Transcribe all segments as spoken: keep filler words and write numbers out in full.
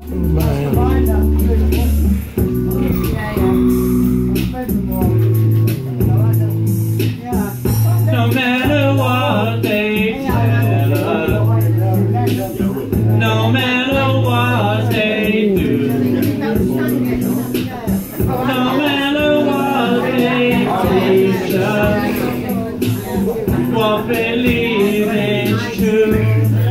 No matter what they tell us, no matter what they do, no matter what they teach us, what believe is true.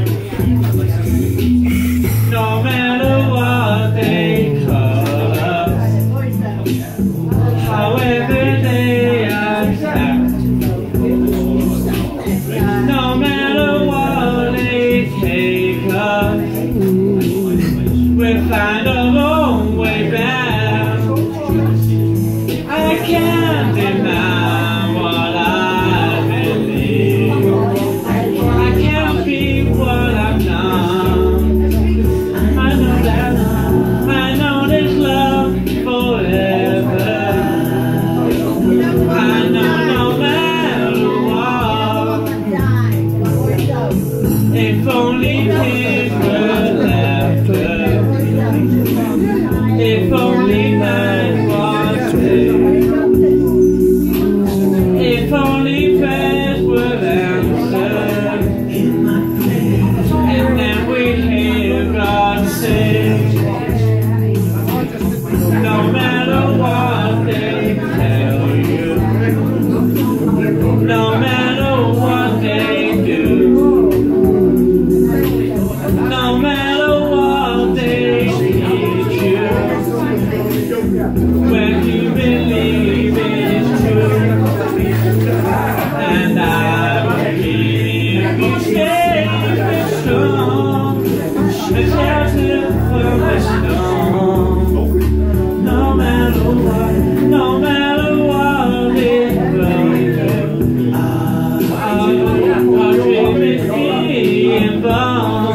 No matter what they call us, however they attack, no matter what they take us, we'll find our own way back. I can't deny what I believe. I can't be what I'm not. I know that, I know there's love forever. I know no matter what, if only kids were laughter, if only night was day, if only prayers were answered, and then we hear God say, no matter what they tell you, no matter what they do, no matter what they teach you, when you believe it's true, and I believe you stay strong, a shelter from the storm. No matter what, no matter what it will, our dream is being born.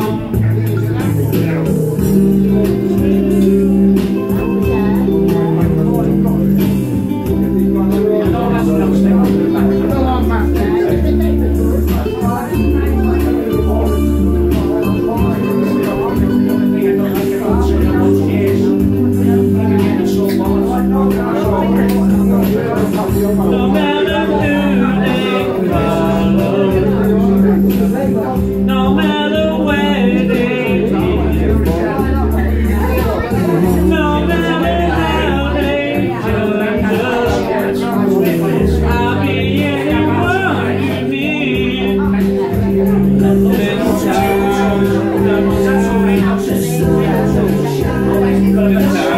No matter who they follow, no matter where they lead, no matter how they judge us, I'll be anyone you need. This time, this time,